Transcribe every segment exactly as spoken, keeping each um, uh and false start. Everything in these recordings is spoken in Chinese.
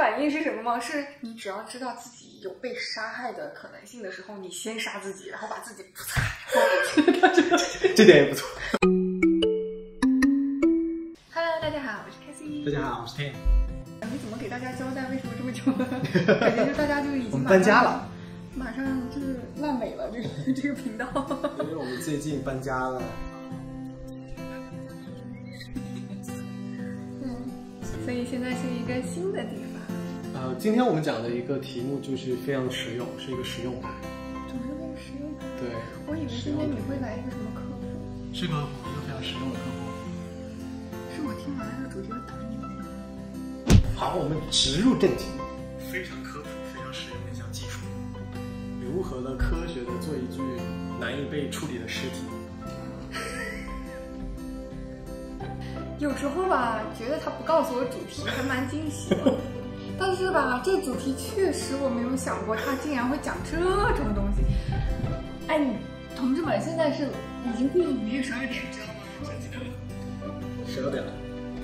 反应是什么吗？是你只要知道自己有被杀害的可能性的时候，你先杀自己，然后把自己不擦， 这点也不错。 Hello， 大家好，我是 Cassie。 大家好，我是 Tim。 你怎么给大家交代为什么这么久了？感觉就大家就已经我们搬家了， 马上就是烂尾了。这个这个频道， 因为我们最近搬家了。 嗯，所以现在是一个新的地方。 呃，今天我们讲的一个题目就是非常实用，是一个实用派。 总是那个实用派。 对， 我以为今天你会来一个什么科普， 是科普，一个非常实用的科普。 是我听完了主角打你们。 好，我们直入正题，非常科普、非常实用的一项技术，如何的科学的做一具难以被处理的尸体。 有时候吧，觉得他不告诉我主题还蛮惊喜的，但是吧，这主题确实我没有想过，他竟然会讲这种东西。哎，同志们，现在是已经过了午夜十二点，知道吗？ 十二点了。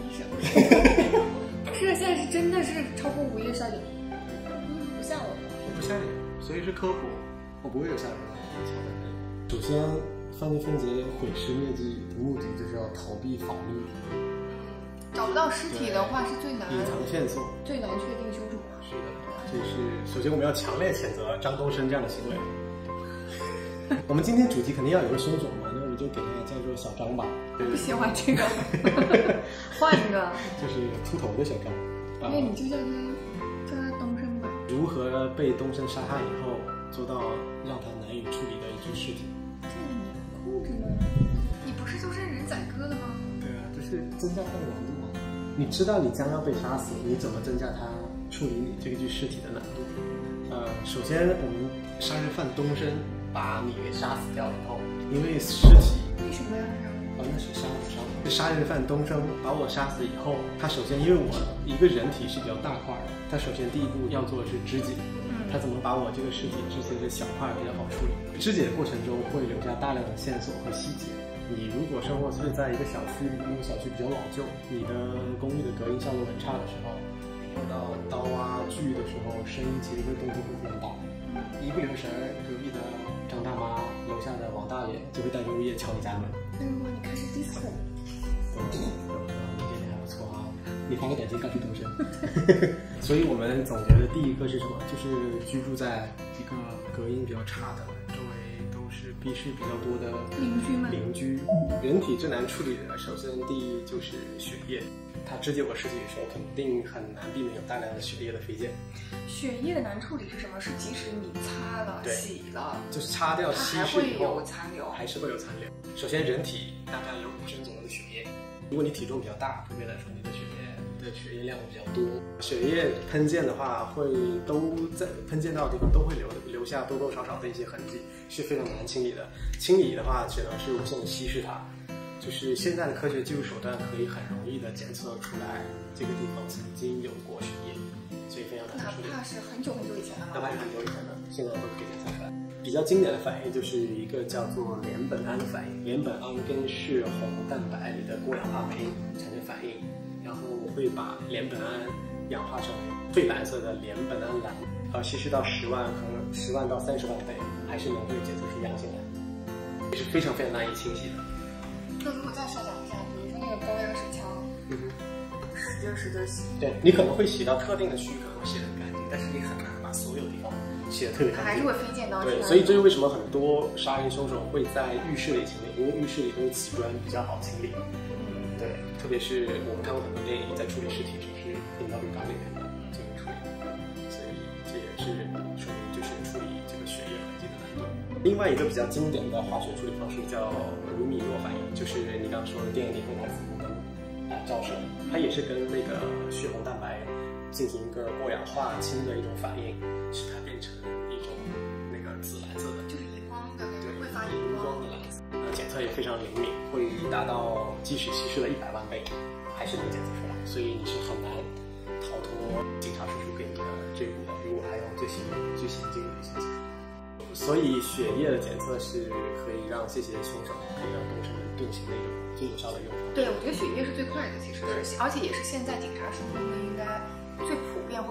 不是，现在是真的是超过午夜十二点，不吓我， 不吓你，所以是科普，我不会有吓人的。首先，犯罪分解毁尸灭迹的目的就是要逃避法律。 找不到尸体的话是最难隐藏线索， 最难确定凶手。 是的，这是首先我们要强烈谴责张东升这样的行为。我们今天主题肯定要有个凶手嘛，那我们就给他叫做小张吧。 不喜欢这个，换一个， 就是秃头的小张。 因为你就叫他叫他东升吧。 如何被东升杀害以后，做到让他难以处理的一具尸体？ 这个你控制吗？你不是就任人宰割的吗？ 对啊，就是增加他的难度嘛。你知道你将要被杀死，你怎么增加他处理你这具尸体的难度？呃，首先我们杀人犯东升把你给杀死掉以后，因为尸体为什么要杀？ 哦，那是杀我杀我。杀人犯东升把我杀死以后，他首先因为我一个人体是比较大块的，他首先第一步要做的是肢解。他怎么把我这个尸体肢解成小块比较好处理？肢解的过程中会留下大量的线索和细节。你如果生活是在一个小区，那个小区比较老旧，你的公寓的隔音效果很差的时候，用到刀啊锯的时候，声音其实会动静会非常大。一不留神，隔壁的张大妈、楼下的王大爷就会带着物业敲你家门。 那如果你开始 disco， 嗯，你这点还不错啊，你发个短信告诉东升。所以我们总结的第一个是什么？就是居住在一个隔音比较差的，周围都是逼室比较多的邻居们。 邻居，人体最难处理的，首先第一就是血液。他肢解我尸体的时候，肯定很难避免有大量的血液的飞溅。 血液的难处理是什么？是即使你擦了、洗了， 就是擦掉稀释以后， 有残留， 还是会有残留。首先，人体大概有五升左右的血液。如果你体重比较大，普遍来说你的血液的血液量比较多，血液喷溅的话，会都在喷溅到的地方都会留留下多多少少的一些痕迹，是非常难清理的。清理的话，只能是无限的稀释它。就是现在的科学技术手段可以很容易的检测出来这个地方曾经有过血液，所以非常难处理。 哪怕是很久很久以前的， 哪怕是很久以前的，现在都可以检测出来。比较经典的反应就是一个叫做联苯胺的反应，联苯胺跟血红蛋白里的过氧化酶产生反应，然后我会把联苯胺氧化成最蓝色的联苯胺蓝，呃，稀释到十万可能十万到三十万倍，还是能够检测出阳性来，也是非常非常难以清洗的。 那如果再设想一下，比如说那个高压水枪， 嗯哼， 使劲使劲洗， 对你可能会洗到特定的区域，可能会洗得很干净，但是你很难把所有地方洗得特别干净， 还是会飞溅到。 对，所以这是为什么很多杀人凶手会在浴室里清理，因为浴室里都是瓷砖，比较好清理。嗯，对，特别是我们看过很多电影，在处理尸体只是淋到浴缸里面进行处理，所以这也是说明就是处理这个血液痕迹的难度。另外一个比较经典的化学处理方式叫卢米诺反应，就是你刚刚说的电影里会拿紫红灯来照射，它也是跟那个血红蛋白进行一个过氧化氢的一种反应，使它变成一种那个紫蓝色的， 就是荧光的，对，会发荧光的蓝色。呃，检测也非常灵敏，会达到即使稀释了一百万倍，还是能检测出来，所以你是很难逃脱警察叔叔给你的追捕的。如果还有最新最先进的一些技术。所以血液的检测是可以让这些凶手可以让东升遁形的一种最有效的用法。 对，我觉得血液是最快的，其实是，而且也是现在警察手中的应该最普遍会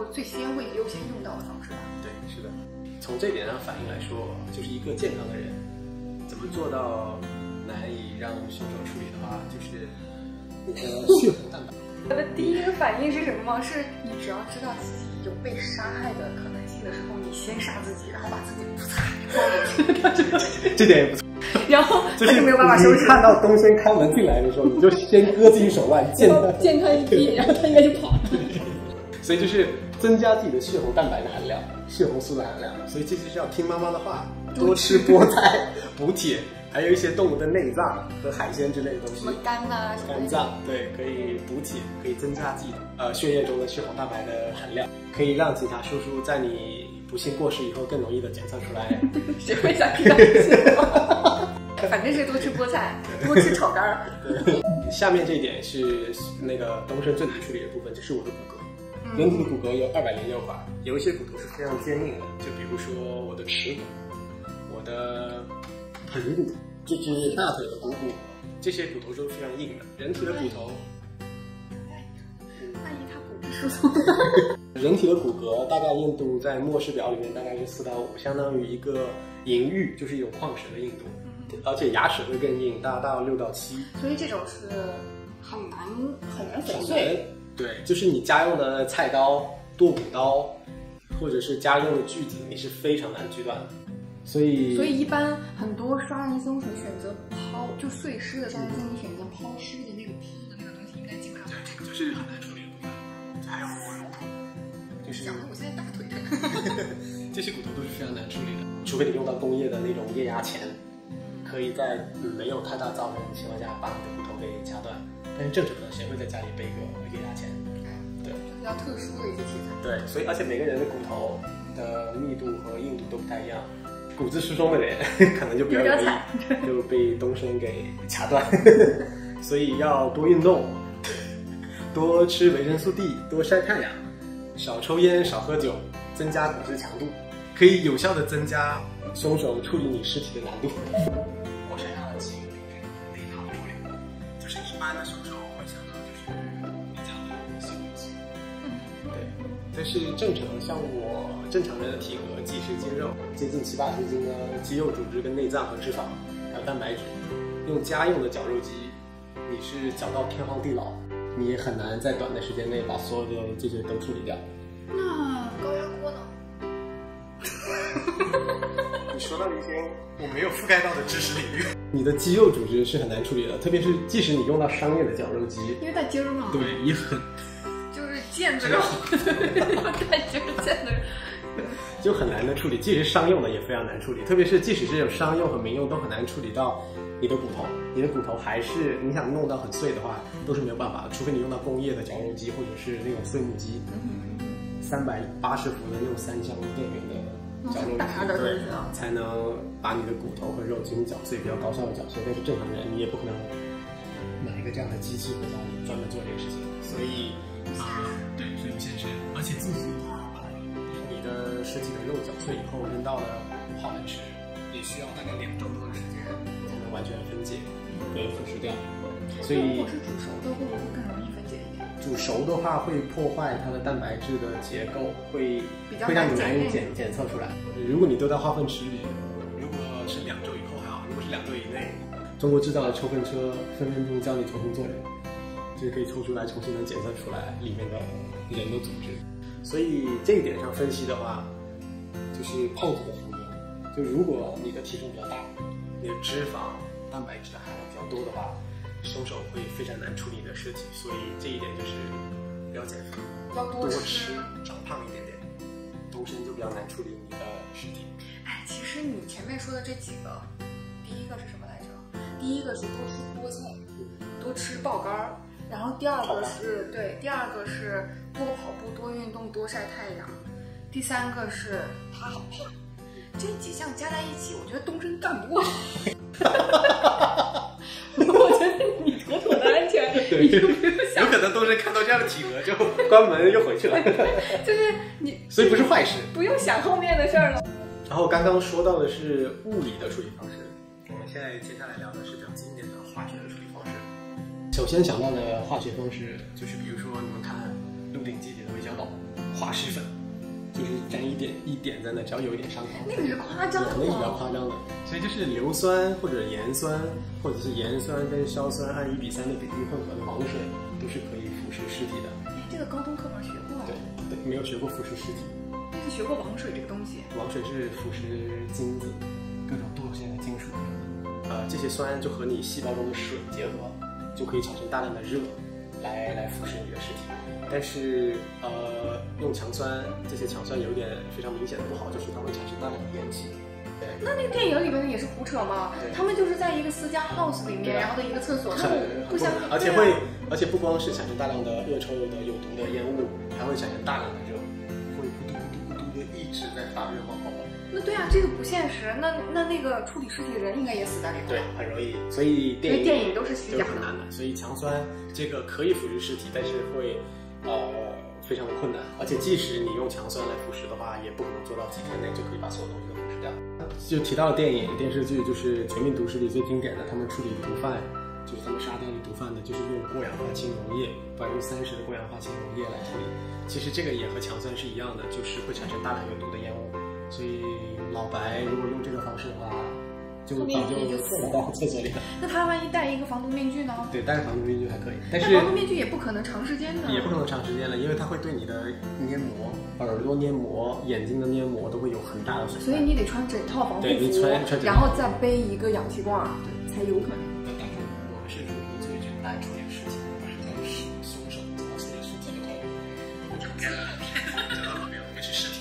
或者最先会优先用到的方式吧。 对，是的。从这点上反映来说，就是一个健康的人怎么做到难以让凶手处理的话，就是那个血红蛋白。 我的第一个反应是什么吗？是你只要知道自己有被杀害的可能性的时候，你先杀自己，然后把自己噗嚓放进去。 这点也不错。 然后他就没有办法收拾。 看到东升开门进来的时候，你就先割自己手腕，见他见他一屁，然后他应该就跑了。 所以就是增加自己的血红蛋白的含量，血红素的含量。所以这就是要听妈妈的话，多吃菠菜补铁，还有一些动物的内脏和海鲜之类的东西， 什么肝啊， 肝脏，对，可以补铁，可以增加自己呃血液中的血红蛋白的含量，可以让警察叔叔在你不幸过世以后更容易的检测出来。 谁会想听到这些话？反正是多吃菠菜，多吃炒肝儿。 下面这一点是那个东升最难处理的部分，就是我的骨骼。人体的骨骼有二百零六块，有一些骨头是非常坚硬的，就比如说我的耻骨、我的盆骨，这是大腿的股骨，这些骨头都是非常硬的。人体的骨头， 万一他骨质疏松。 人体的骨骼大概硬度在莫氏表里面大概是四到五，相当于一个银玉，就是一种矿石的硬度。而且牙齿会更硬，大到六到七。 所以这种是很难很难粉碎。 对，就是你家用的菜刀、剁骨刀，或者是家用的锯子，你是非常难锯断的。所以， 所以一般很多杀人凶手选择抛，就碎尸的杀人凶手选择抛尸的那个抛的那个东西，应该基本上这个就是很难处理的部分。还有我乳头，就是讲的我现在大腿疼。 这些骨头都是非常难处理的，除非你用到工业的那种液压钳，可以在没有太大噪声的情况下把你的骨头给掐断。但是正常的谁会在家里备一个液压钳？对， 这比较特殊的一些题材。 对，所以而且每个人的骨头的密度和硬度都不太一样，骨质疏松的人可能就比较容易就被东升给掐断。所以要多运动，多吃维生素 D， 多晒太阳，少抽烟，少喝酒，增加骨质强度，可以有效的增加凶手处理你尸体的难度。我身上的基因内脏处理，就是一般的凶手会想到就是你讲的细骨肌，对，但是正常像我正常人的体格，即是肌肉接近七八十斤的肌肉组织跟内脏和脂肪，还有蛋白质，用家用的绞肉机，你是绞到天荒地老，你也很难在短的时间内把所有的这些都处理掉。 那高压锅呢？ 你说到了一些我没有覆盖到的知识领域。你的肌肉组织是很难处理的，特别是即使你用到商业的绞肉机， 因为带筋儿嘛。 对，也很就是腱子肉，带筋儿腱子肉。 就很难的处理，即使商用的也非常难处理，特别是即使是有商用和民用都很难处理到你的骨头，你的骨头还是你想弄到很碎的话都是没有办法的，除非你用到工业的绞肉机或者是那种碎木机，三百八十伏的那种三相电源的绞肉机，对，才能把你的骨头和肉进行绞碎，比较高效的绞碎。但是正常人你也不可能买一个这样的机器回家里专门做这个事情，所以啊、呃，对，所以不现实，而且自己你的尸体的肉绞碎以后扔到了化粪池，也需要大概两周多的时间才能完全分解被腐蚀掉。所以如果是煮熟的，会不会更容易分解一点？ 煮熟的话会破坏它的蛋白质的结构，会会让你难以检检测出来。如果你丢到化粪池里，如果是两周以后还好，如果是两周以内，中国制造的抽粪车分分钟教你重新做人，就是可以抽出来，重新能检测出来里面的人的组织。所以这一点上分析的话，就是胖子的福音。就如果你的体重比较大，你的脂肪、蛋白质的含量比较多的话，凶手会非常难处理你的尸体。所以这一点就是不要减肥， 要多吃，长胖一点点，东升就比较难处理你的尸体。 哎，其实你前面说的这几个，第一个是什么来着？第一个是多吃菠菜，多吃爆肝儿。然后第二个是对，第二个是多跑步、多运动、多晒太阳。第三个是他好胖。这几项加在一起，我觉得东升干不过。我觉得你妥妥的安全，你就不用想。 有可能东升看到这样的体格就关门又回去了。 就是你， 所以不是坏事， 不用想后面的事儿了。 然后刚刚说到的是物理的处理方式，我们现在接下来聊的是比较经典的化学的处理方式。首先想到的化学方式就是，比如说你们看《鹿鼎记》里的韦小宝， 滑石粉，就是沾一点一点在那，只要有一点伤口。 那个是夸张的， 那个比较夸张的。所以就是硫酸或者盐酸，或者是盐酸跟硝酸按一比三的比例混合的王水，都是可以腐蚀尸体的。 哎，这个高中课本学过。 对对，没有学过腐蚀尸体。 但是学过王水这个东西。 王水是腐蚀金子，各种惰性的金属。呃，这些酸就和你细胞中的水结合，就可以产生大量的热，来来腐蚀你的尸体。但是呃，用强酸，这些强酸有点非常明显的不好，就是它会产生大量的烟气。 那那个电影里面也是胡扯嘛，他们就是在一个私家 house 里面，然后的一个厕所，不相， 而且会，而且不光是产生大量的恶臭的有毒的烟雾，还会产生大量的热，会咕嘟咕嘟咕嘟的一直在发热冒泡泡。 那对啊，这个不现实。那那那个处理尸体的人应该也死在里头。 对，很容易。所以电影电影都是虚假的，很难的。所以强酸这个可以腐蚀尸体，但是会呃非常的困难。而且即使你用强酸来腐蚀的话，也不可能做到几天内就可以把所有东西都腐蚀掉。就提到电影电视剧，就是《绝命毒师》里最经典的，他们处理毒贩，就是他们杀掉了毒贩的，就是用过氧化氢溶液，百分之三十的过氧化氢溶液来处理。其实这个也和强酸是一样的，就是会产生大量有毒的烟雾。所以老白如果用这个方式的话，就早就死到厕所里了。 那他万一戴一个防毒面具呢？ 对，戴着防毒面具还可以，但是防毒面具也不可能长时间的， 也不可能长时间了，因为它会对你的黏膜、耳朵黏膜、眼睛的黏膜都会有很大的损害。 所以你得穿整套防护服， 对，你穿穿然后再背一个氧气罐， 对， 才有可能。 但是我们是如何做一件来处理事情，不是在凶手做出的事情的话，我就该了。我们是尸体。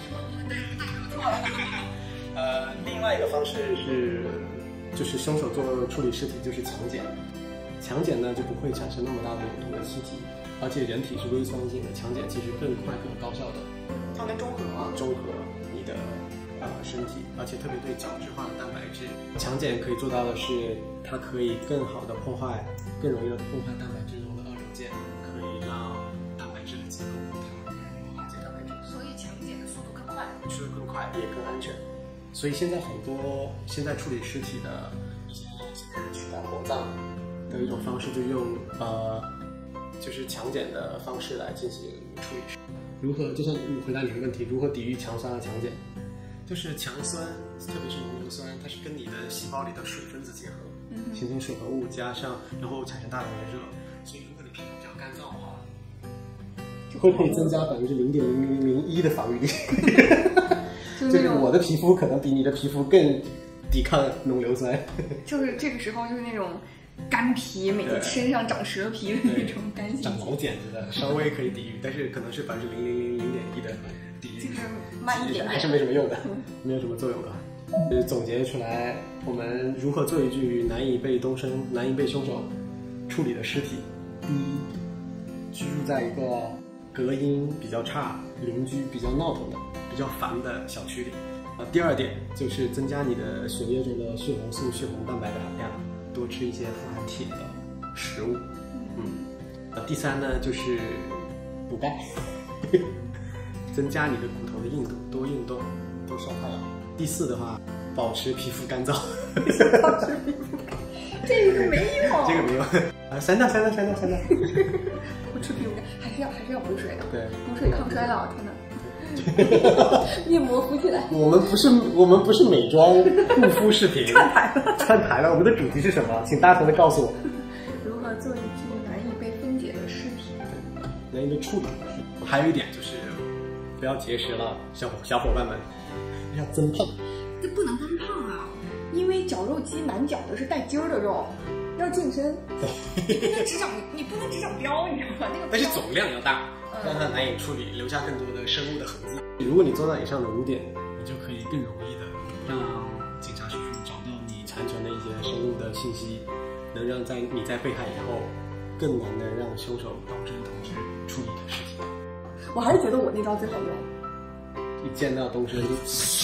呃，另外一个方式是，就是凶手做处理尸体就是强碱。强碱呢就不会产生那么大的有毒的气体，而且人体是微酸性的，强碱其实更快更高效的， 它能中和中和你的呃身体，而且特别对角质化的蛋白质。强碱可以做到的是，它可以更好的破坏，更容易的破坏蛋白质中的二手键，可以让蛋白质的结构更好，化解蛋白质。 所以强碱的速度更快， 速度更快也更安全。所以现在很多现在处理尸体的取代火葬的一种方式，就用呃就是强碱的方式来进行处理。如何？就像你回答你的问题，如何抵御强酸和强碱？就是强酸，特别是浓硫酸，它是跟你的细胞里的水分子结合，嗯、形成水合物，加上然后产生大量的热。所以如果你皮肤比较干燥的话，会可以增加百分之零点零零零一的防御力。就是我的皮肤可能比你的皮肤更抵抗浓硫酸。 就是这个时候就是那种干皮，每天身上长蛇皮的那种干性， 长老茧子的，稍微可以抵御，但是可能是百分之零零零零点一的抵御， 就是慢一点点， 还是没什么用的，没有什么作用的。就是总结出来，我们如何做一具难以被东升、难以被凶手处理的尸体？第一，居住在一个隔音比较差、邻居比较闹腾的、比较烦的小区里。呃，第二点就是增加你的血液中的血红素、血红蛋白的含量，多吃一些富含铁的食物。嗯，呃，第三呢就是补钙，增加你的骨头的硬度，多运动，多晒太阳。第四的话，保持皮肤干燥。 保持皮肤干燥，这个没用， 这个没用。啊，删掉，删掉，删掉，删掉。 保持皮肤干，还是要还是要补水的。 对， 补水抗衰老，天哪！面膜敷起来。 我们不是我们不是美妆护肤视频， 串台了， 串台了。我们的主题是什么？请大头的告诉我。 如何做一具难以被分解的尸体？ 难以被处理的尸体。还有一点就是，不要节食了，小小伙伴们，要增胖。 这不能单胖啊，因为绞肉机难绞的是带筋儿的肉，要健身。对，你不能只长你不能只长膘，你知道吗？那个但是总量要大。让它难以处理，留下更多的生物的痕迹。如果你做到以上的五点，你就可以更容易的让警察叔叔找到你残存的一些生物的信息，能让在你在被害以后，更难的让凶手东升同志处理你的尸体。 我还是觉得我那招最好用。 一见到东升就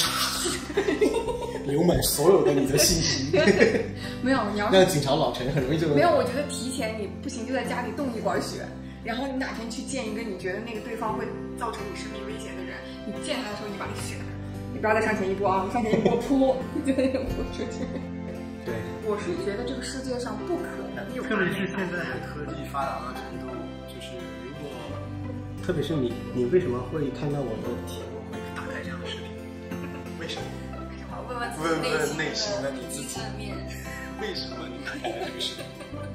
流满所有的你的信息。 没有，你要让警察老陈很容易就能没有。我觉得提前你不行，就在家里冻一管血。然后你哪天去见一个你觉得那个对方会造成你生命危险的人，你见他的时候你把你血，你不要再上前一步啊！你上前一步扑，就那种扑出去。 对， 我是觉得这个世界上不可能有， 特别是现在的科技发达的程度，就是如果特别是你，你为什么会看到我的题目会打开这样的视频？为什么？ 为什么？问问问问内心的你自己， 面为什么你打开了这个视频？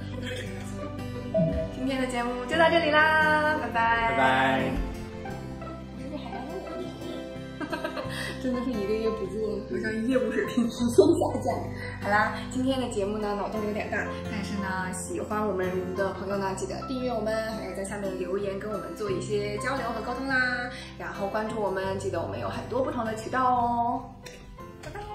今天的节目就到这里啦，拜拜。 拜拜。 我是不是还要我？真的是一个月不做，好像业务水平直线下降。好啦，今天的节目呢脑洞有点大，但是呢喜欢我们的朋友呢记得订阅我们，还有在下面留言跟我们做一些交流和沟通啦。然后关注我们，记得我们有很多不同的渠道哦。拜拜。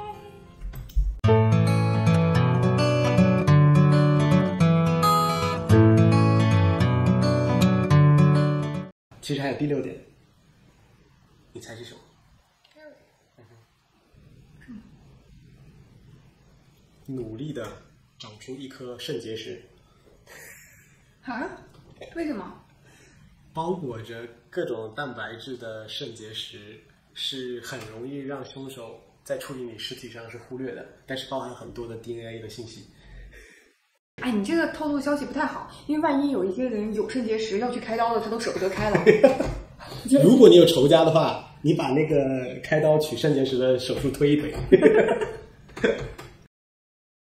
其实还有第六点，你猜是什么？努力的长出一颗肾结石。 啊？为什么？ 包裹着各种蛋白质的肾结石是很容易让凶手在处理你尸体上是忽略的，但是包含很多的 D N A 的信息。 哎，你这个透露的消息不太好，因为万一有一些人有肾结石要去开刀了，他都舍不得开了。 如果你有仇家的话，你把那个开刀取肾结石的手术推一推。